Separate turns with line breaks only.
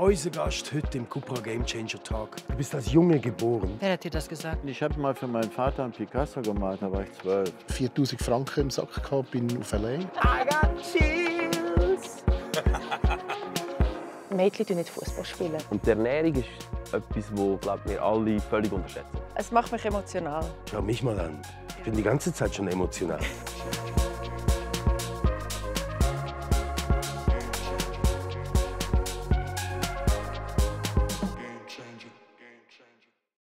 unser Gast heute im Cupra Game Changer Talk. Du bist als Junge geboren.
Wer hat dir das gesagt?
Ich habe mal für meinen Vater einen Picasso gemalt, da war ich 12.
4000 Franken im Sack gehabt, bin auf L.A.
I got chills.
Mädchen spielen nicht Fußball.
Und die Ernährung ist etwas, das wir alle völlig unterschätzen.
Es macht mich emotional.
Schau mich mal an. Ich bin die ganze Zeit schon emotional.